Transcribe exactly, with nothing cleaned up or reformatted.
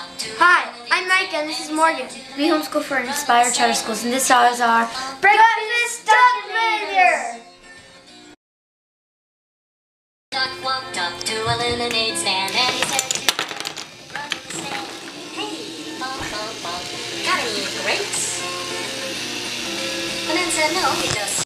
Hi, I'm Micah and this is Morgan. We homeschool for Inspired Charter Schools and this is our Breakfast Duckenator! Duck walked up to a lemonade stand and he said to run the stand, "Hey, bum, bum, bum, got any grapes?" And then said no, he just